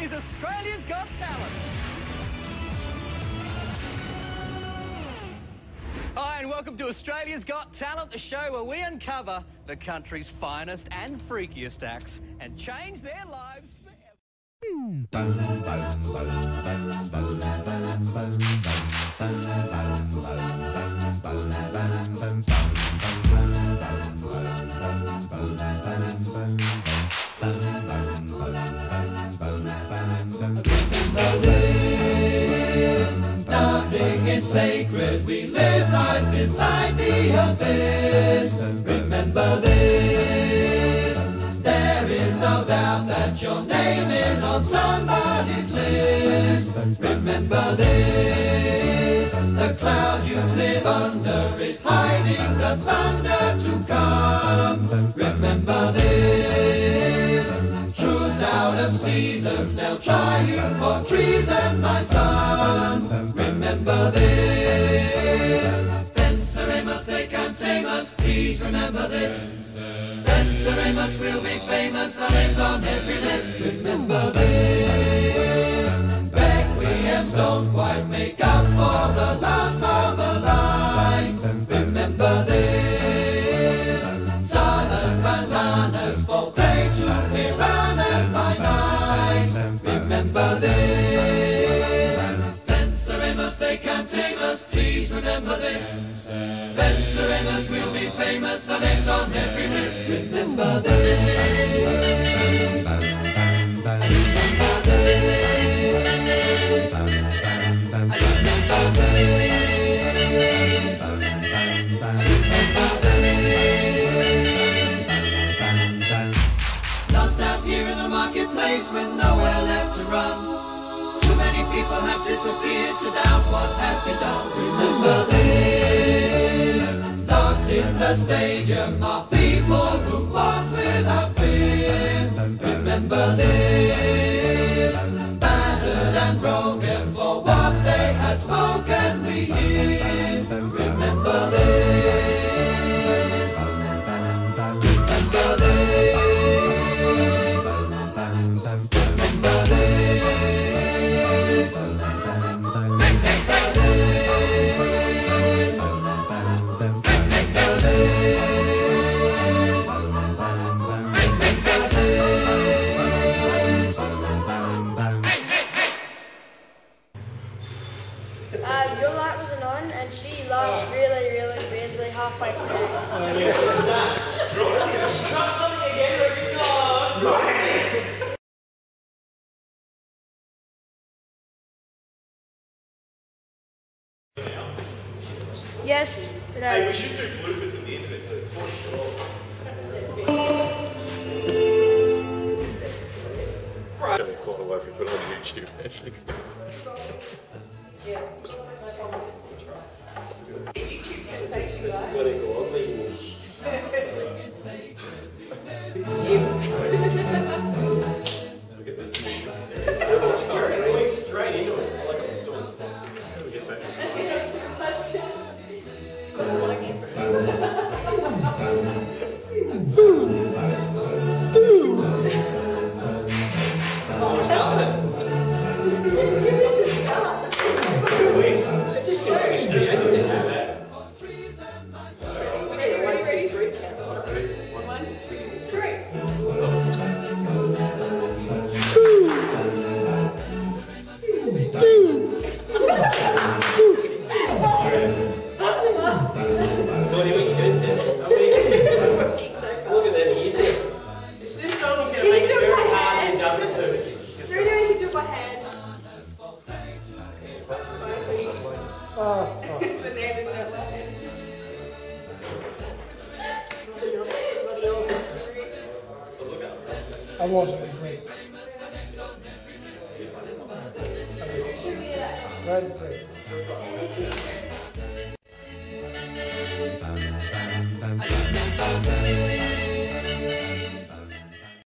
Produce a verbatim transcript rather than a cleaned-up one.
is Australia's Got Talent. Hi, and welcome to Australia's Got Talent, the show where we uncover the country's finest and freakiest acts and change their lives forever. Remember this, nothing is sacred, we live life beside the abyss. Remember this, there is no doubt that your name is on somebody's list. Remember this, the cloud you live under is hiding the thunder to come. Remember this, truth's out of season, they'll try you for treason, my son. Remember this, Venceremos, they can't tame us, please remember this. Venceremos, we'll be famous, our name's on every list. Remember this, requiems don't quite make up for the loss of a life. Remember this, southern bananas fall prey to piranhas by night. Remember this, Venceremos, they can't tame us, please remember this. Venceremos, we'll be famous, our name's on every list. Remember this, remember this, remember this, remember this. Lost out here in the marketplace with nowhere left to run. Too many people have disappeared to doubt what has been done. Remember this, locked in the stadium are people who fought without fear. Remember this, battered and broken for what they had spoken we hear. Remember this, remember this, remember this. Uh, your light wasn't on, and she laughed really, really weirdly halfway through. Oh, yes. Yes, it Hey, we has. should do bloopers at the end of it too, for sure. Right. I'm caught away if we put it on YouTube, actually. Yeah. YouTube sensation, right? What do you call it? Straight into it. I like it. How do we get back? Oh, we're starting. It's just going to be ready, ready, ready, three. One, three. Look at that, he's there. This song is going to make it very hard to jump into. Do you know you can do it by hand? Oh, oh. The name is not by hand. I wasn't agree. Should be that. Right.